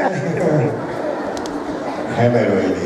Hemeroidy.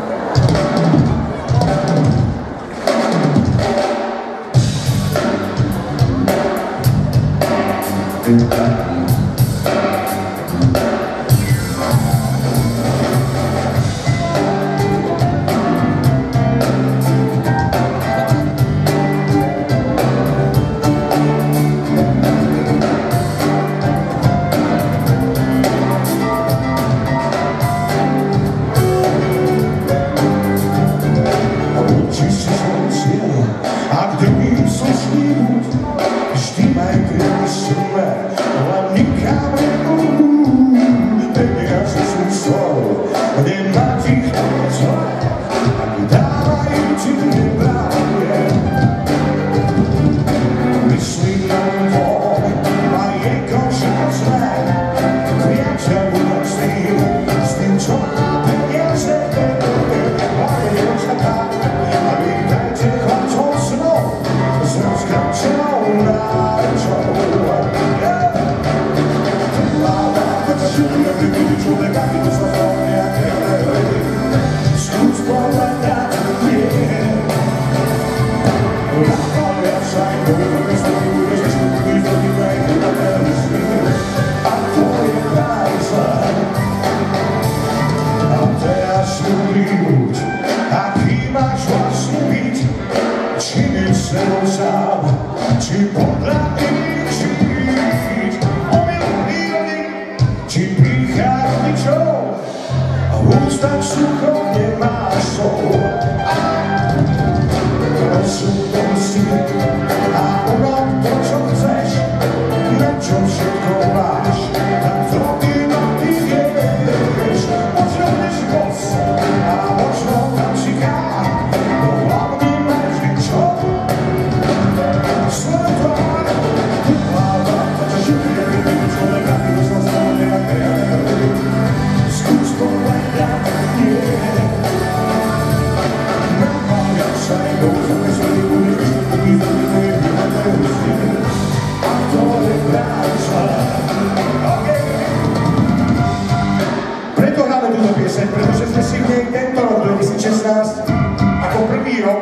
Pretože sme si v nej tento rok 2016 ako prvý rok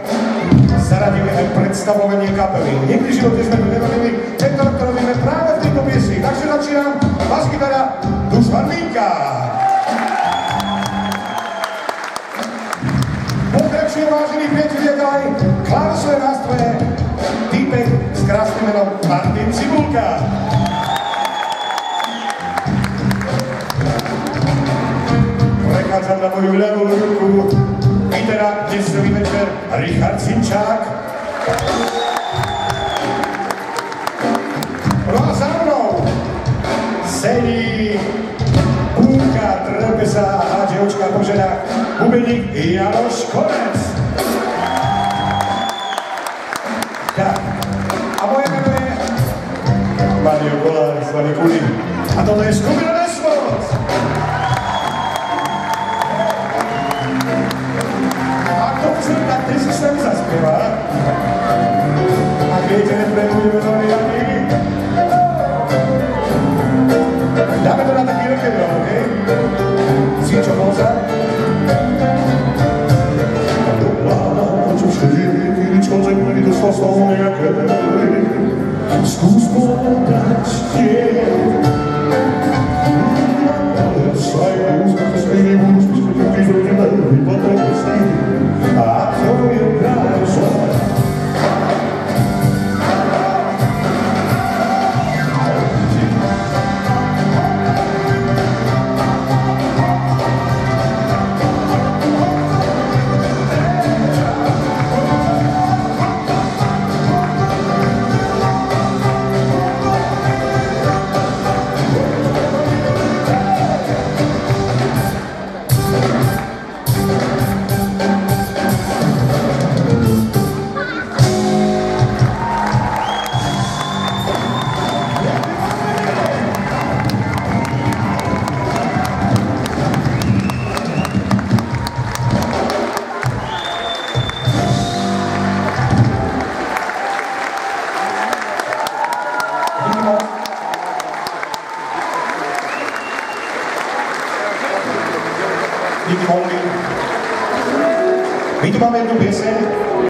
zaradili aj predstavovanie kapely. Nikdy v živote sme to nerobili, tento rok to robíme práve v tejto piesni. Takže začínam bas-gitara Dušan Linka. Pokračujem, vážení priatelia, ďalej klávesové nástroje, týpek s krásnym menom Martin Cibulka. Prechádzam na moju ľavú ruku, gitara dnes celý večer Richard Sinčák. No a za mnou sedí búka, trpe sa a hádže očka po ženách bubeník Janoš Konec. Tak, a moje meno je Mario Kolár, Slavy Kuli. A toto je skupina Nesmoc. Tak ty si sem zaspieva. Ak viete, nebudeme nový javí. Dáme to na taký rock'n'roll, okej? Si čo moza? Čo vtedy, keď človek mi dostal slovo nejaké skús povedať, by mohli. My tu máme jednu pieseň,